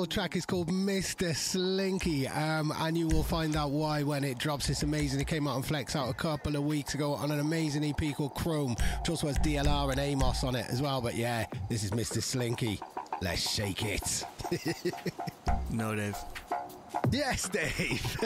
beautiful track is called Mr. Slinky, and you will find out why when it drops. It's amazing. It came out on Flex out a couple of weeks ago on an amazing EP called Chrome, which also has DLR and Amos on it as well. But yeah, this is Mr. Slinky. Let's shake it. No, Dave. Yes, Dave.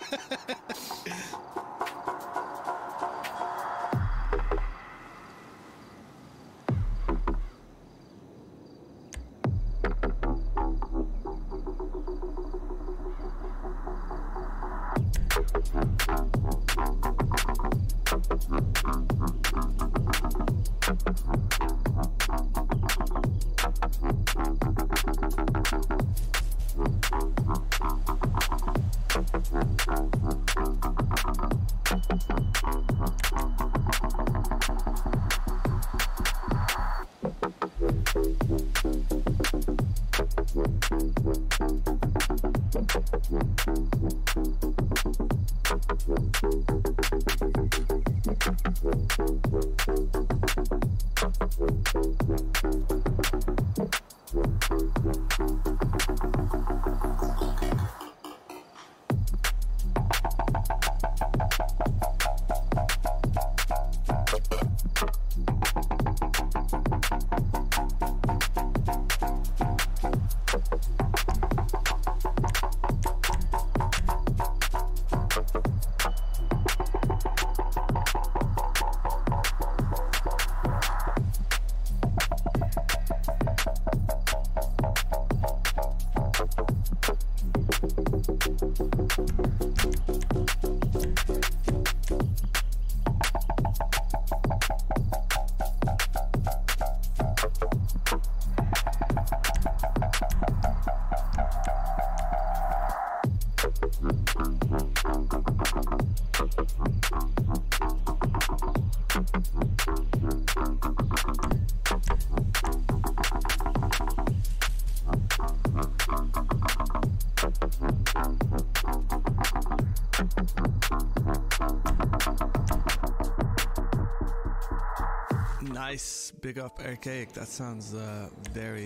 Nice, big up Archaic. That sounds very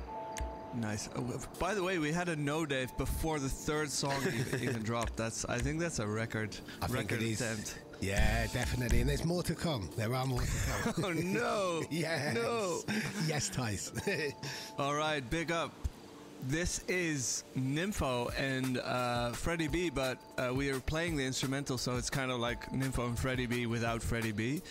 nice. By the way, we had a no Dave before the third song even dropped. I think that's a record. I think it is. Attempt. Yeah, definitely. And there's more to come. There are more to come. Oh no! Yes. No! Yes, Tice. All right, big up. This is Nympho and Freddie B, but we are playing the instrumental, so it's kind of like Nympho and Freddie B without Freddie B.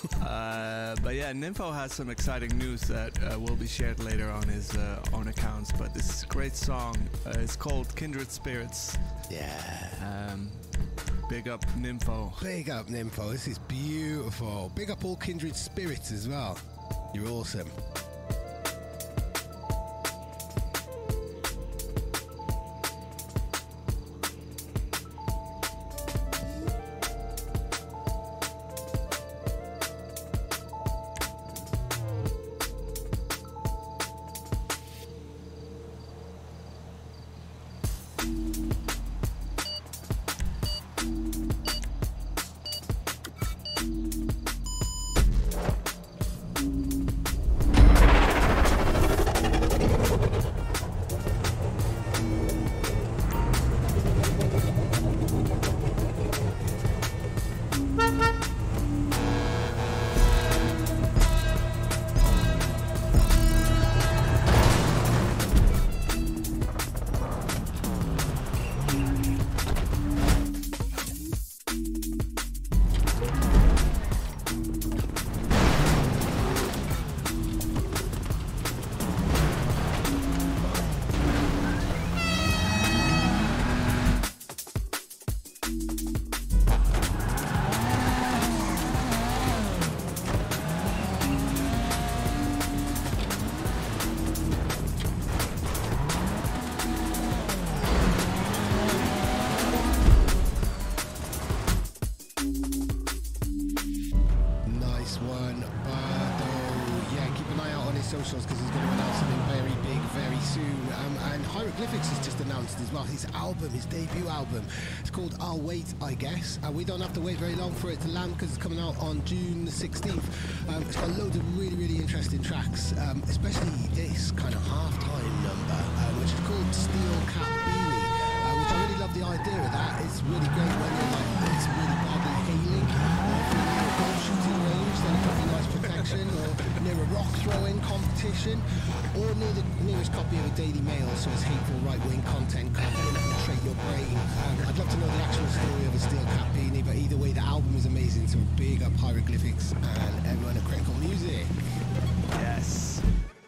But yeah, Nympho has some exciting news that will be shared later on his own accounts. But this is a great song. It's called Kindred Spirits. Yeah. Big up Nympho. Big up Nympho. This is beautiful. Big up all Kindred Spirits as well. You're awesome. Socials because he's going to announce something very big very soon. And Hieroglyphics has just announced as well his album, his debut album. It's called I'll Wait, I Guess. We don't have to wait very long for it to land because it's coming out on June the 16th. It's got loads of really, really interesting tracks, especially this kind of halftime number, which is called Steve copy of a Daily Mail so as hateful right-wing content can't infiltrate your brain. I'd love to know the actual story of a Steel Cat Beanie, but either way, the album is amazing, so big up Hieroglyphics and everyone at Critical Music. Yes.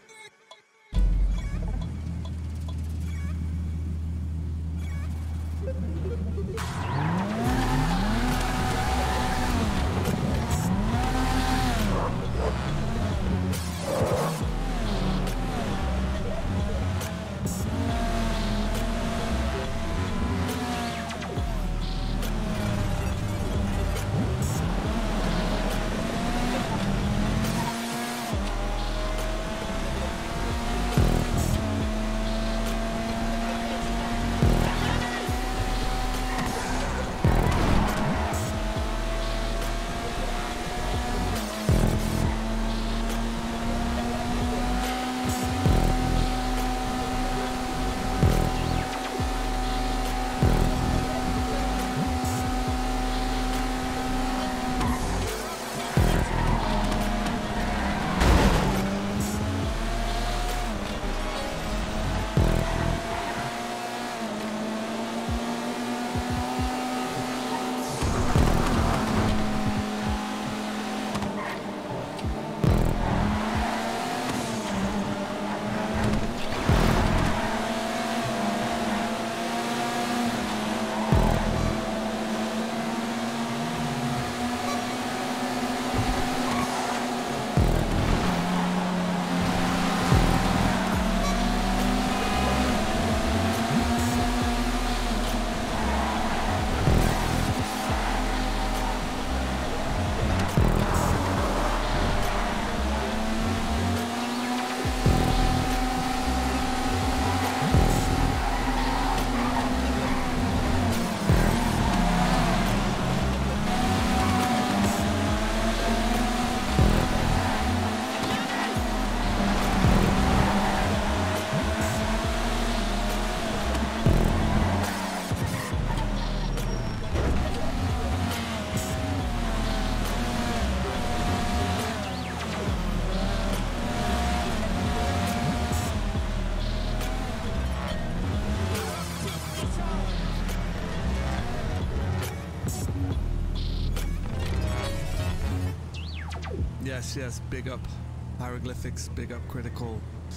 Yes, big up Hieroglyphics, big up Critical.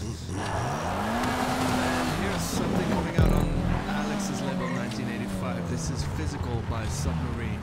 And here's something coming out on Alex's label 1985. This is Physical by Submarine.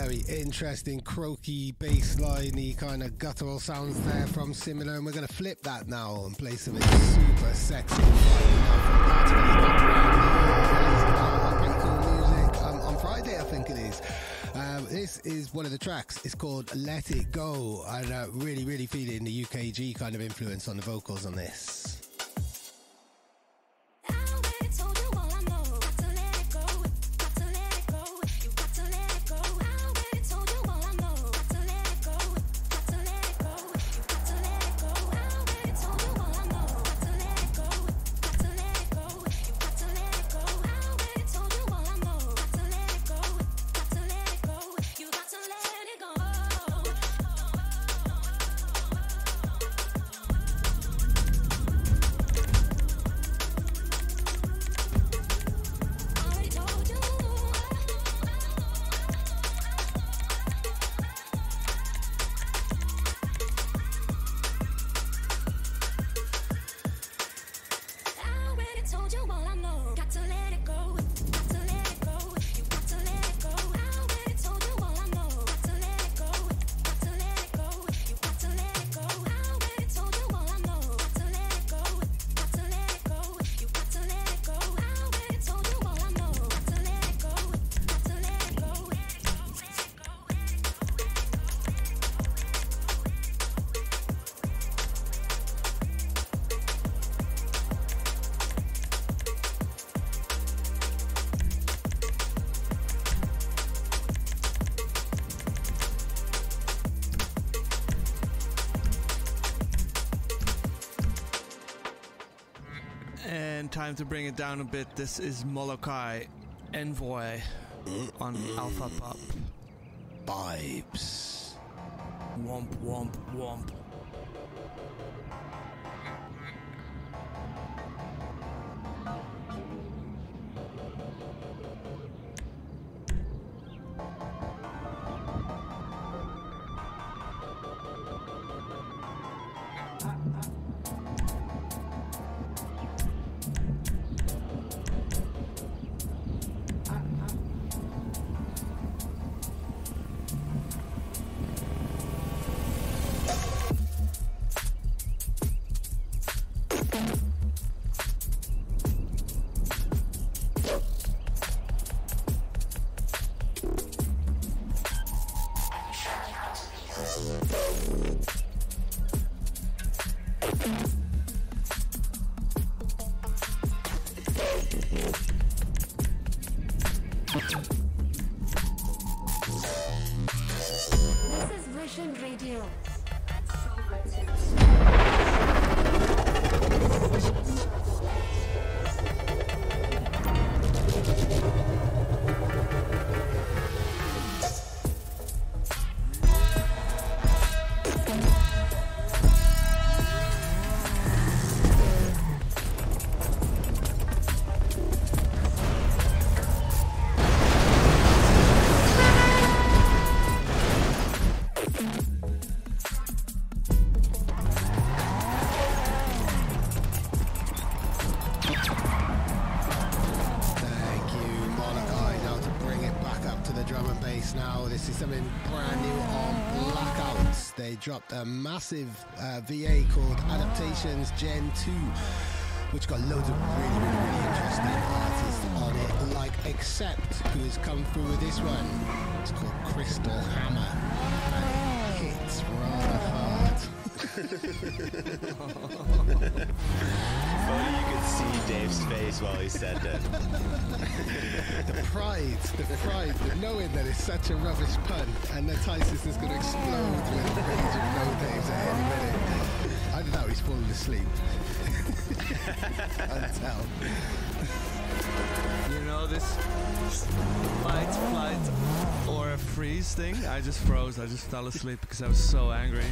very interesting croaky bassline-y kind of guttural sounds there from Similar, and we're going to flip that now and play something super sexy pretty cool music on Friday, I think it is. This is one of the tracks. It's called Let It Go, and really feeling the UKG kind of influence on the vocals on this. Time to bring it down a bit. This is Molokai Envoy on Alpha Pop. Vibes. Womp, womp, womp. Dropped a massive VA called Adaptations Gen 2, which got loads of really interesting artists on it, like Accept, who has come through with this one. It's called Crystal Hammer, and it hits rather hard. If only you could see Dave's face while he said that. The pride, the knowing that it's such a rubbish pun, and that Tysus is going to explode with rage and no Daves at any minute. Either that or he's falling asleep. Can't tell. You know, this fight, flight, or a freeze thing, I just froze. I just fell asleep because I was so angry.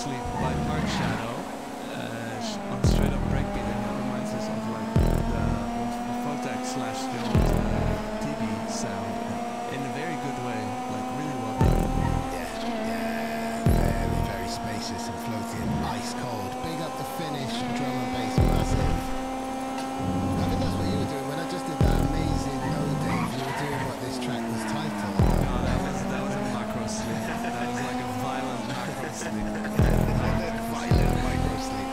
Sleep by Park Shadow on straight up breakbeat, and it reminds us of like the Photek slash Jones TV sound in a very good way, like really well done. Yeah, very, very spacious and floating, ice cold. Big up the Finnish drum and bass, massive. I think that's what you were doing when I just did that amazing No Dave. You were doing what this track was titled. No, that was a macro sleep. That was like a violent macro sleep. Violent micro sleep.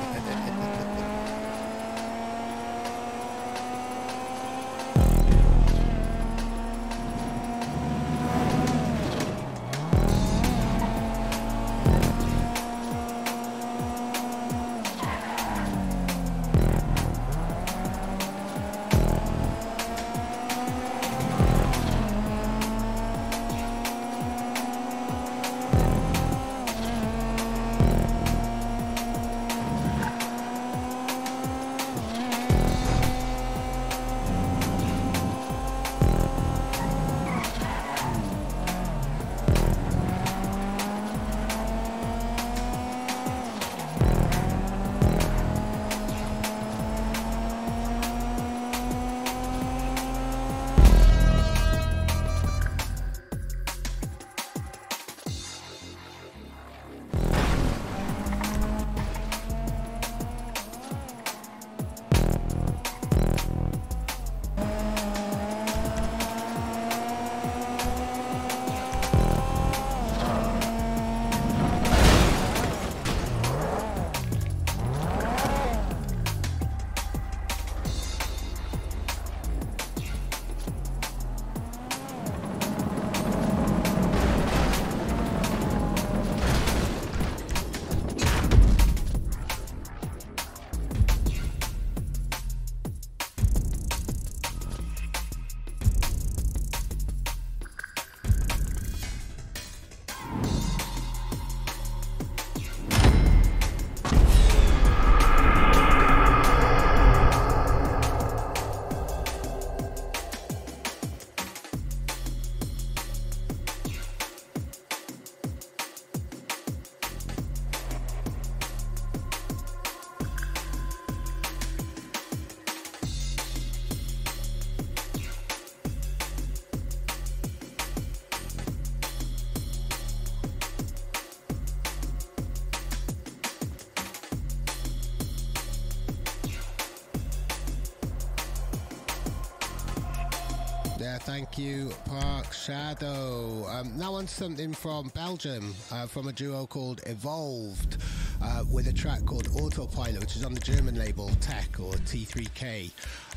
Yeah, thank you, Park Shadow. Now on to something from Belgium, from a duo called Evolved, with a track called Autopilot, which is on the German label Tech, or T3K.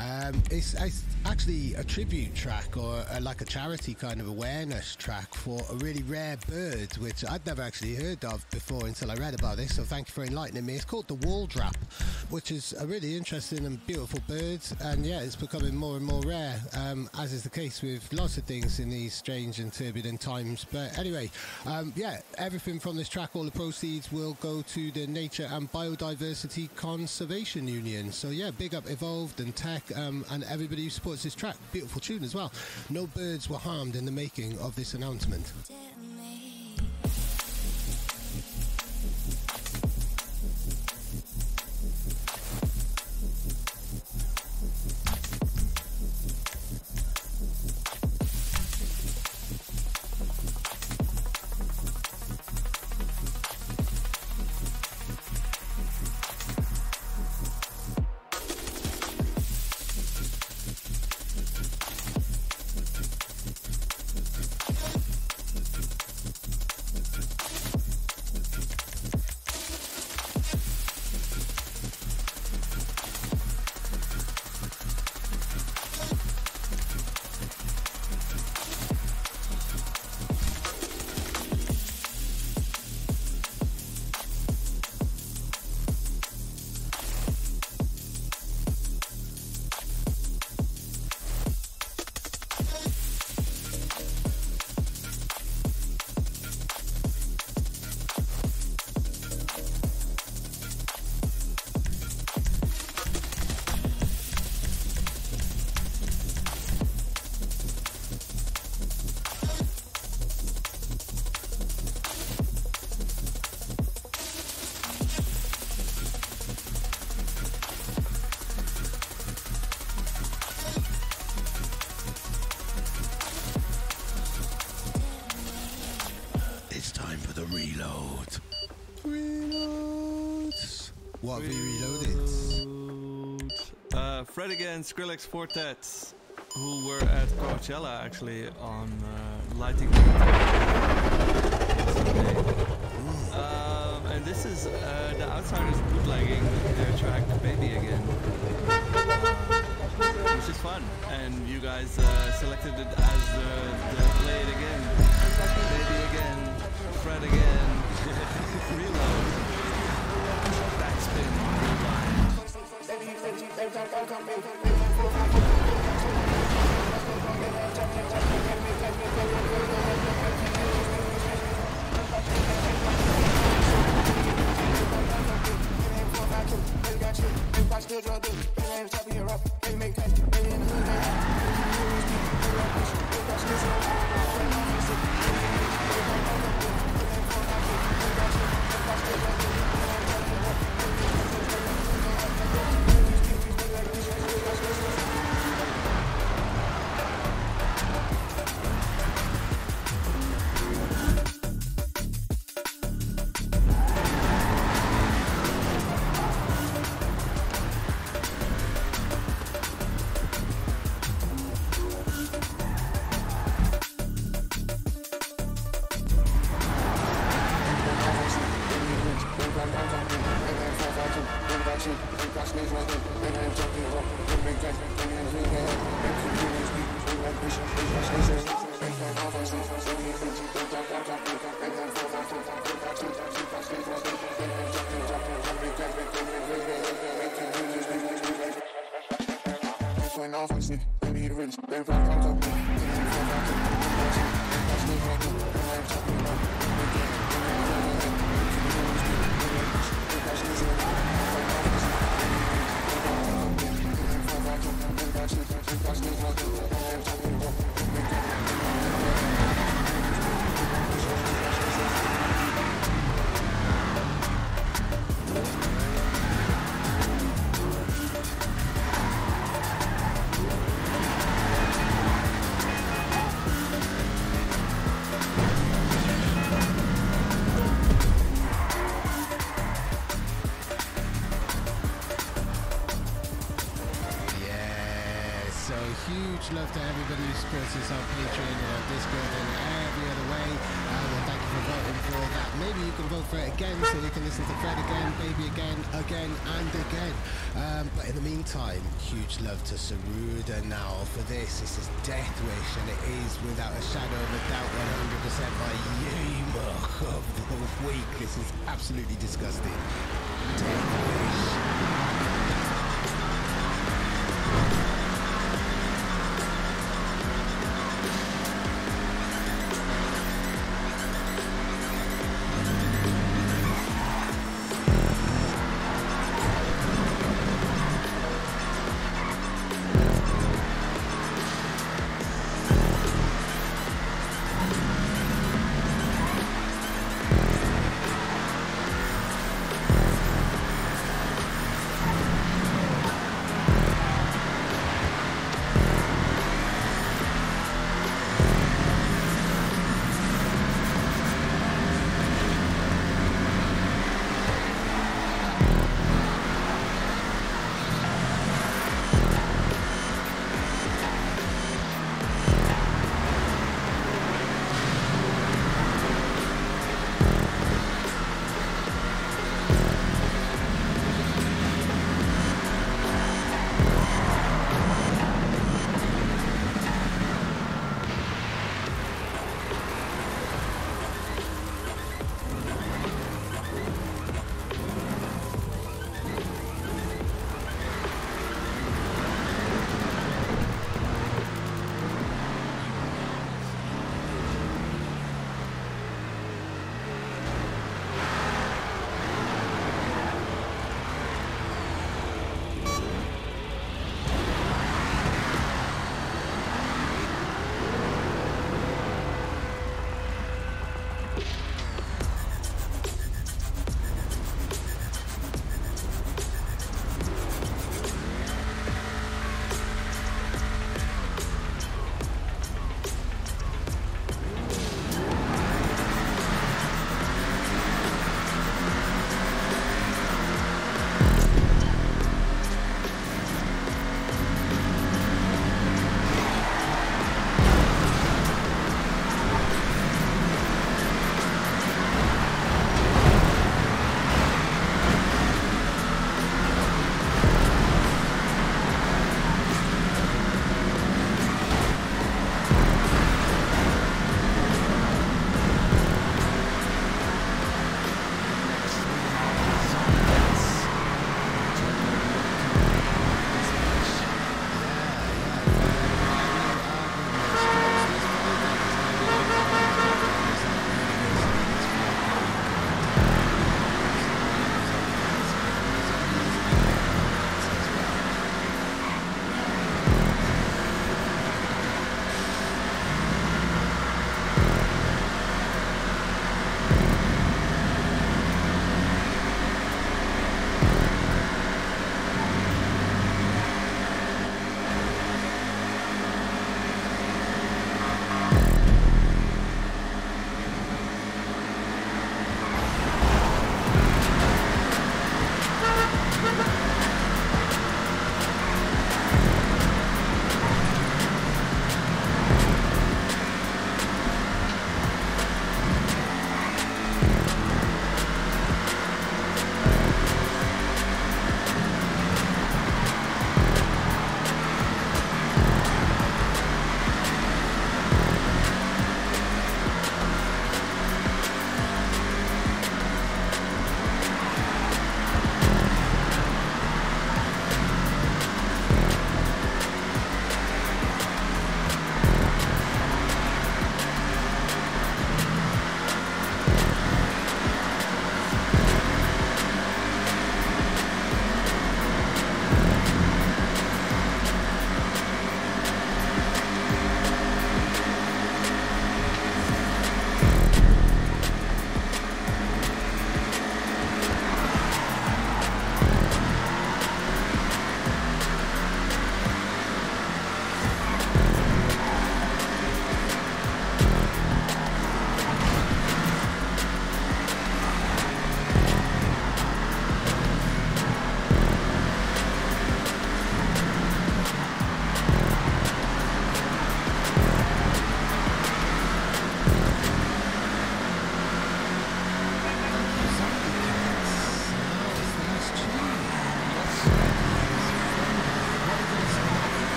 It's actually a tribute track, or like a charity kind of awareness track for a really rare bird, which I'd never actually heard of before until I read about this, so thank you for enlightening me. It's called the Waldrap, which is a really interesting and beautiful bird, and yeah, it's becoming more and more rare, as is the case with lots of things in these strange and turbulent times. But anyway, yeah, everything from this track, all the proceeds will go to the Nature and Biodiversity Conservation Union. So yeah, big up Evolved and Tech, and everybody who supports this track. Beautiful tune as well. No birds were harmed in the making of this announcement. time for the reload. Reload. What have we reloaded? Fred again, Skrillex Quartet, who were at Coachella actually on lighting. And this is the Outsiders bootlegging their track "Baby Again," which is fun. And you guys selected it as the play it again, baby again, Fred again, reload, backspin, rewind. Huge love to everybody who supports us on Patreon and Discord and every other way. And thank you for voting for that. Maybe you can vote for it again so you can listen to Fred again, Baby again, and again. But in the meantime, huge love to Saruda now for this. This is Death Wish, and it is without a shadow of a doubt 100% my Yuma of the week. This is absolutely disgusting. Death Wish.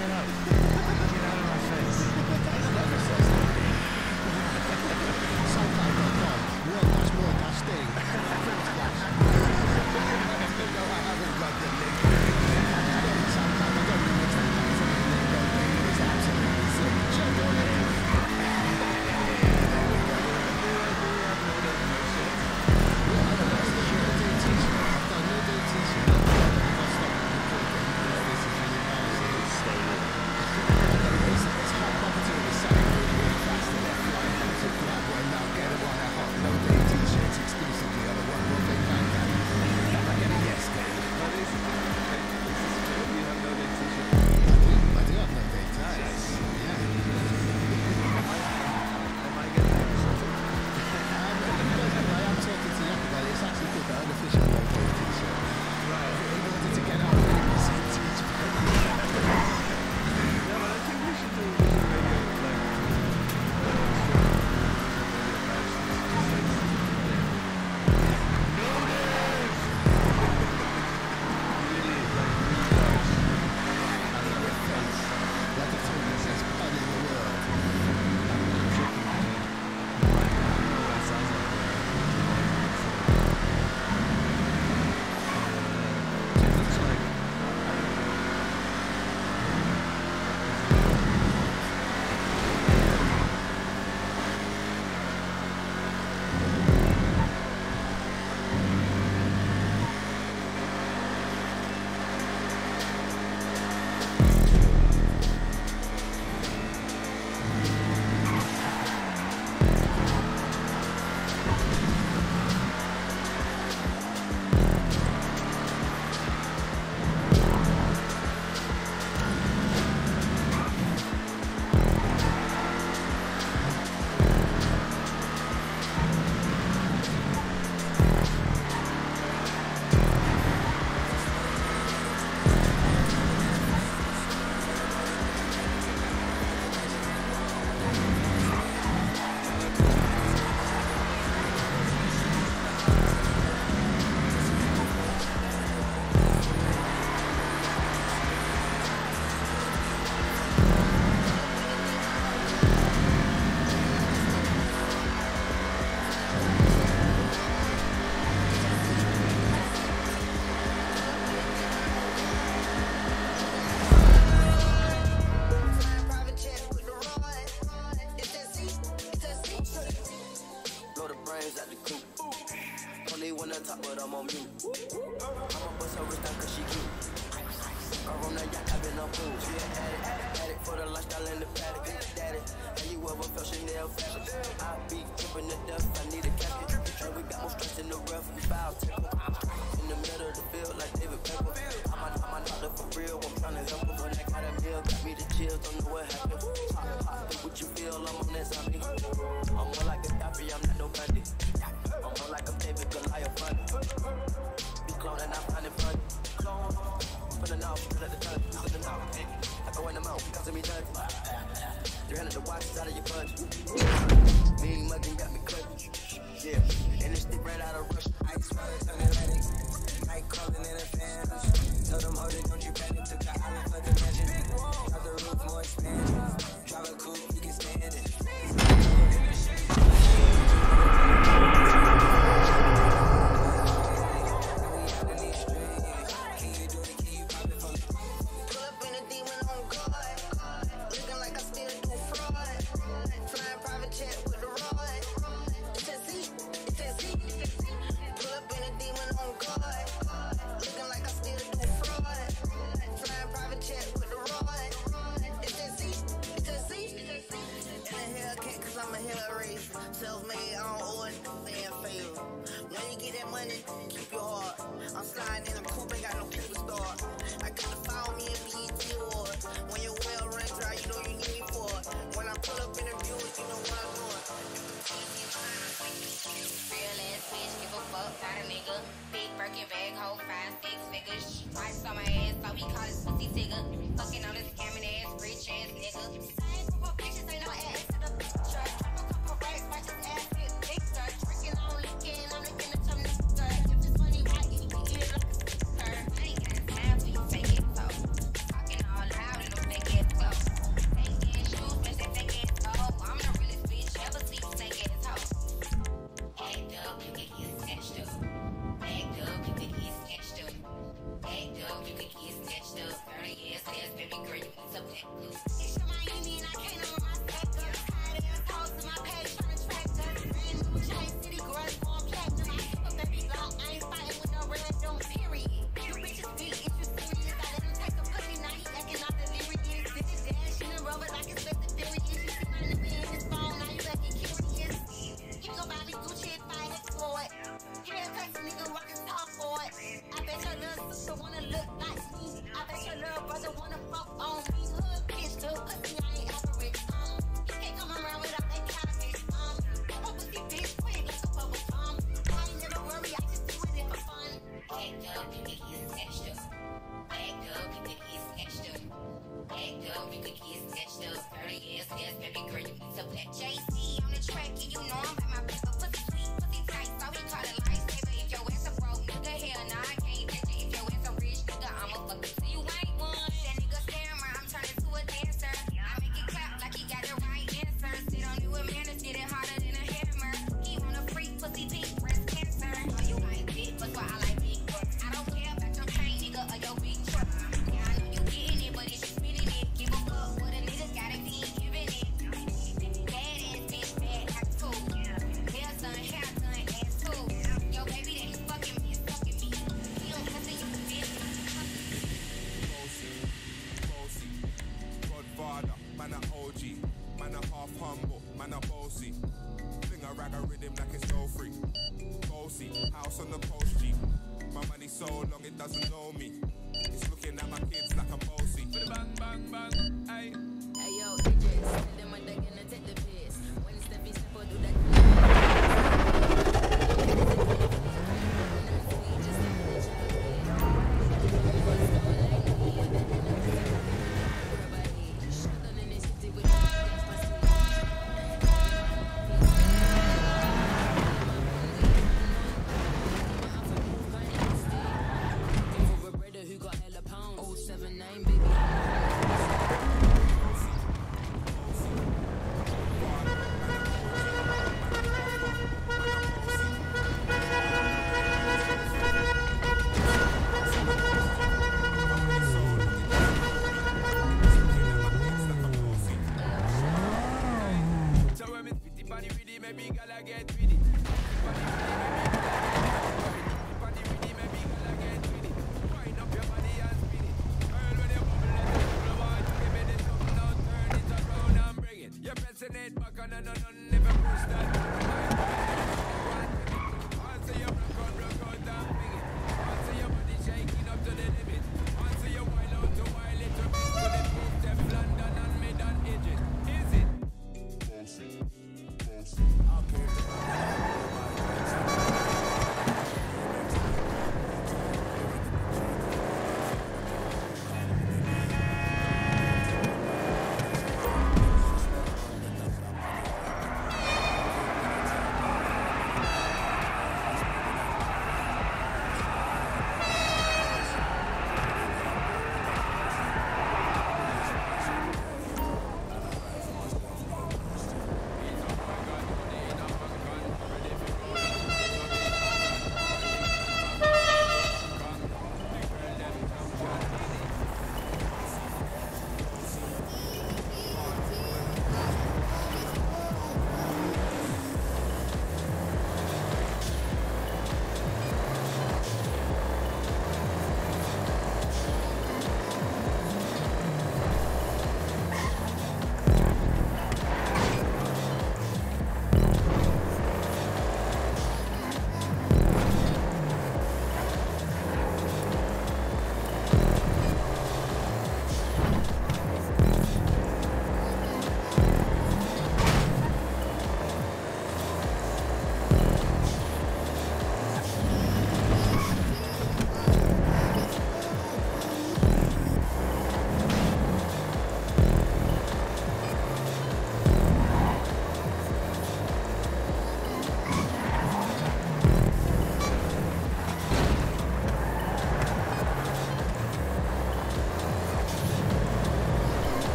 Shut up. Get out of my face. SoundCloud.com, world-more-sting. No, I haven't got the link. SoundCloud, I don't know what's that guy's name. It's absolutely sick. Check on it. JC on the track, and you know I'm by my paper. Pussy sweet, pussy tight, so he call it lifesaver. If your ass a broke nigga, hell nah, I can't touch it. If your ass a rich nigga, I'ma fuck you till you ain't one. That nigga scammer, I'm turning to a dancer. I make it clap like he got the right answer. Sit on you with manners, get it harder than a hammer. He want a freak, pussy pink, breast cancer. Oh, you like big, but why I like big butts. I don't care about your chain, nigga, or your big truck. Yeah, I know you getting it, but if you spinning it, give a fuck what a nigga got if he ain't giving it. Bad ass bitch, bad ass too. Hair done, ass too. Yo, baby, that he fucking me, is fucking me. He don't pussy, you bitch. Bossy, Godfather, man a OG, man a half humble, man a bossy. Fling a rag a rhythm like it's so free. Bossy, house on the post G. My money so long it doesn't know me. It's looking at my kids like I'm bossy. Bang, bang, bang, ay. Hey yo, Idris, tell them what they gonna take the piss. When it's the beast, people do that.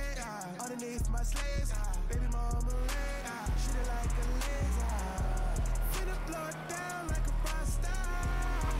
Underneath my slaves, baby mama red, shoot it like a laser. Finna blow it down like a rock star.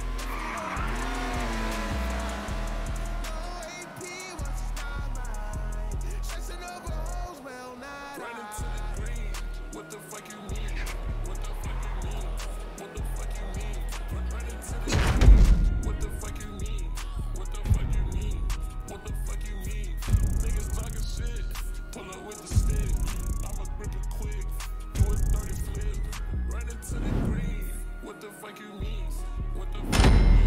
No AP once it's not mine. Stressing over hoes, well not Running to the green. What the fuck you mean? What the fuck you mean? What the fuck you mean? Running to the green. What the fuck you mean? What the fuck you mean? What the fuck you mean? Niggas talking shit. Pull up with the stick. I'ma grip it quick. Do it 30 flip. Running to the green. What the fuck you mean? What the fuck you mean?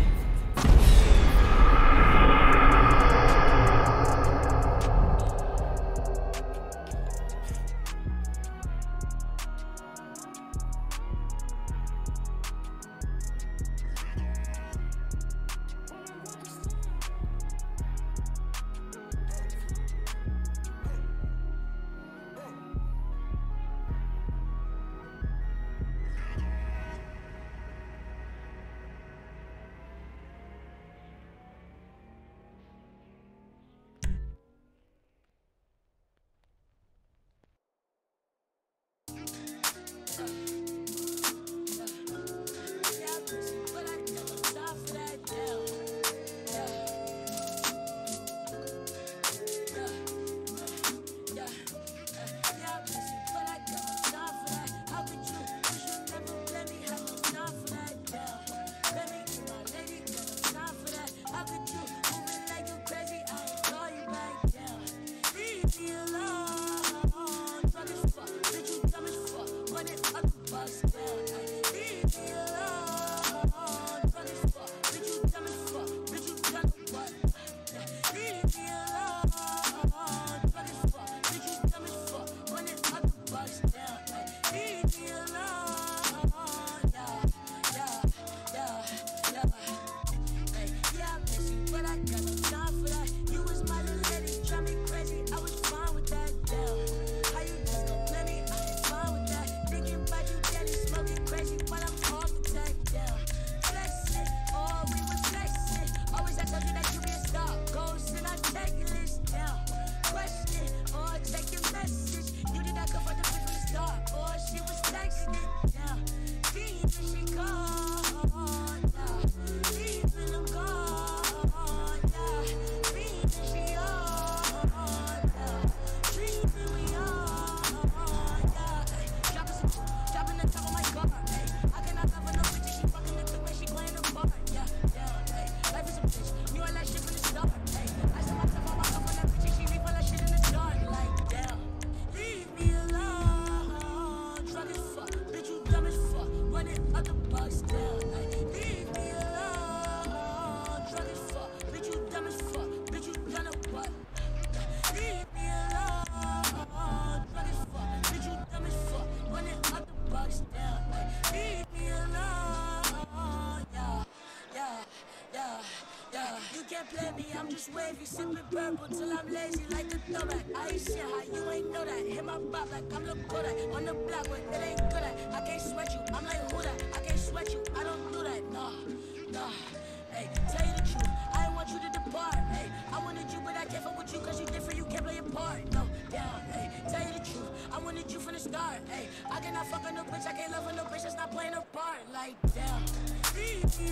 Wavy, sipping purple till I'm lazy like a throwback. I ain't shit how you ain't know that. Hit my bop like I'm the Kodak. On the block where it ain't good at. I can't sweat you, I'm like who that? I can't sweat you, I don't do that. Nah. Hey, tell you the truth, I ain't want you to depart. Hey, I wanted you, but I can't fuck with you cause you different, you can't play your part. No, down, hey, tell you the truth, I wanted you from the start. Hey, I cannot fuck on no bitch, I can't love on no bitch that's not playing her part. Like, damn, leave me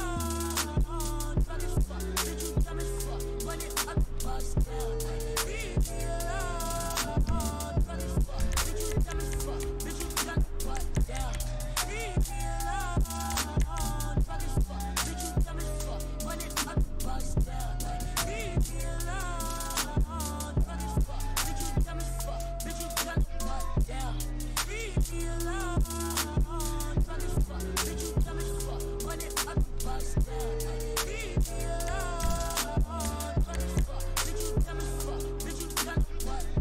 alone. Drug as fuck, bitch, you dumb as fuck. Run it up the bus down. Leave me alone. Drug as fuck, bitch, you dumb as fuck. Bitch, you dumb as fuck down. Leave me alone. Drug as fuck, bitch, you dumb as fuck. Run it up the bus down. Leave me alone. Drug as fuck, bitch, you dumb as fuck. Bitch, you dumb as fuck down. Leave me alone. Drug as fuck, bitch, you dumb as fuck. Run it up the bus down. Leave me alone. Drug as fuck, bitch, you dumb as fuck. Bitch, you dumb as fuck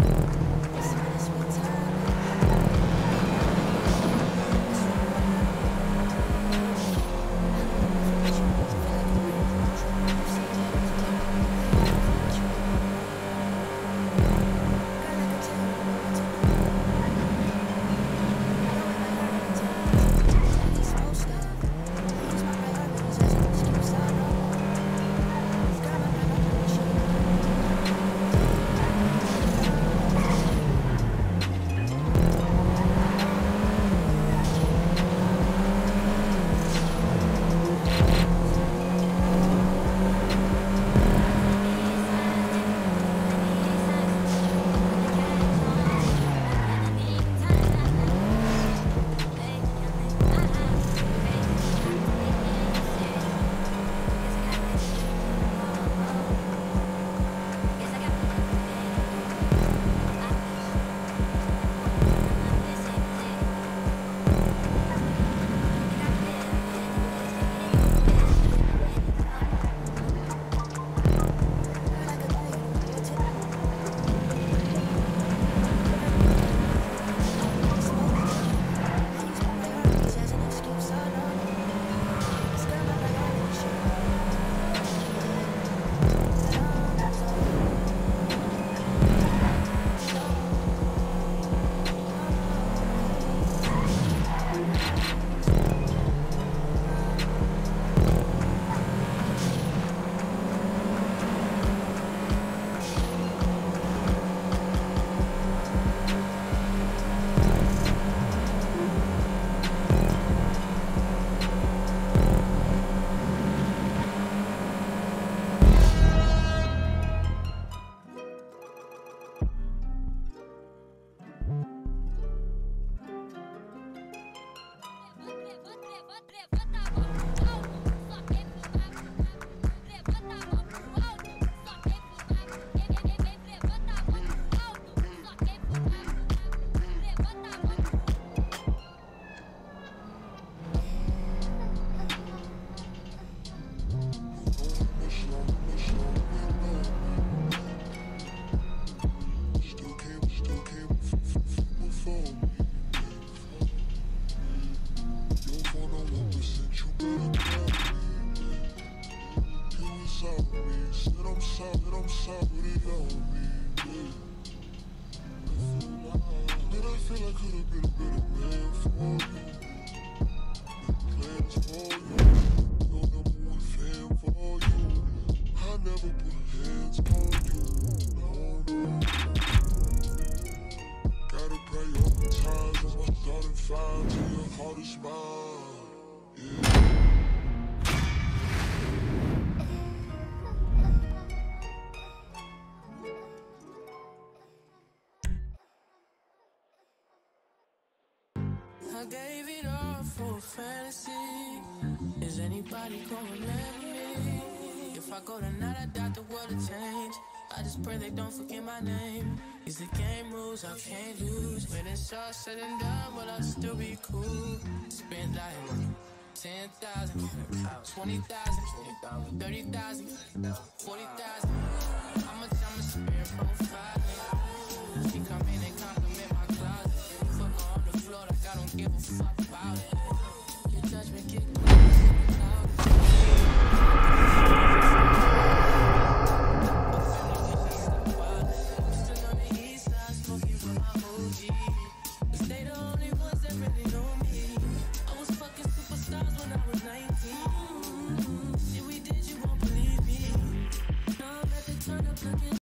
I gave it all for a fantasy. Is anybody gonna let me? If I go tonight, I doubt the world will change. I just pray they don't forget my name. It's the game rules, I can't lose. When it's all said and done, will I still be cool? Spend like 10,000, 20,000, 30,000, 40,000.